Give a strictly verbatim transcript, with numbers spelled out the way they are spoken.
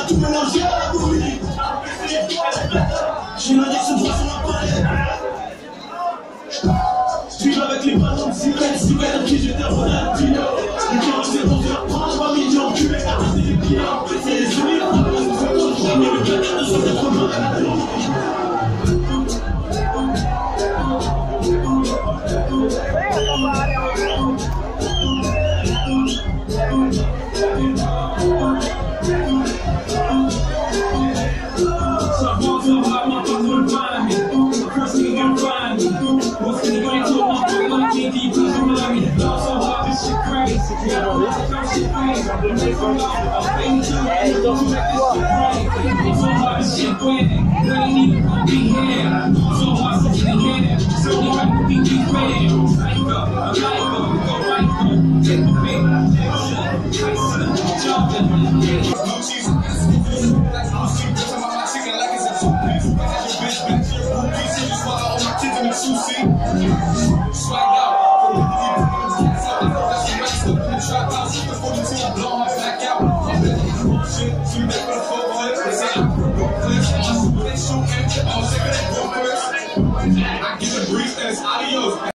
tout mélangé à la bouillie. J'ai l'injection de sur ma palette. J'suis avec les ballons de cigarettes, cigarettes qui j'étais Ronaldinho. Les gens c'est bon, je vais prendre trois millions, tu es arrêté les pieds, en fait c'est les unis, j'ai mis le quatre de cent quatre-vingts. I give a brief as adios.